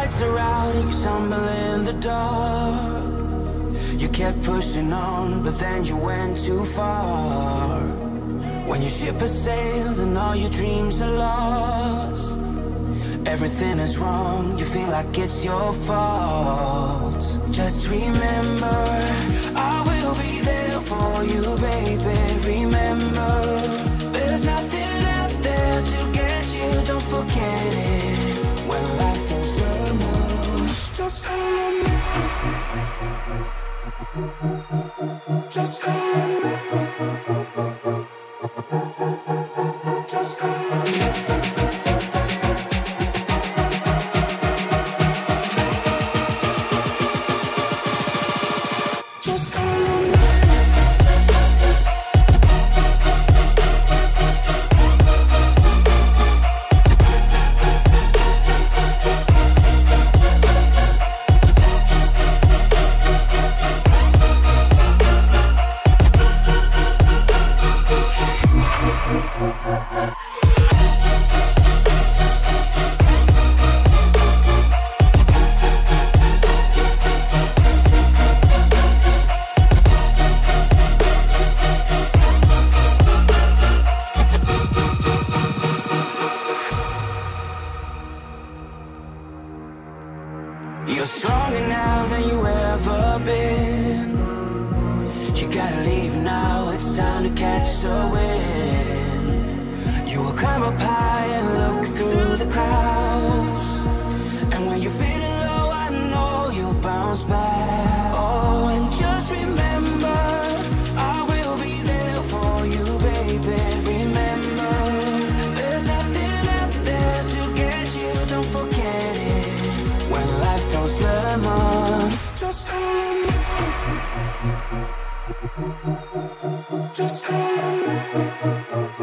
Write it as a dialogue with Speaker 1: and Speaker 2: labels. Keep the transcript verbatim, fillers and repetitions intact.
Speaker 1: lights are out and you stumble in the dark. You kept pushing on, but then you went too far. When your ship has sailed and all your dreams are lost, everything is wrong, you feel like it's your fault. Just remember, I will be there for you, baby. Remember, there's nothing out there to get you, don't forget it. When life throws lemons, just call on me. Just call on me. Just call on me. You're stronger now than you ever been. You gotta leave now, it's time to catch the wind. You will climb up high and look through the clouds, and when you're feeling low, I know you'll bounce back. Oh, and just remember, I will be there for you, baby. Remember, there's nothing out there to get you, don't forget it. When life throws lemons, just call on me. Just call on me.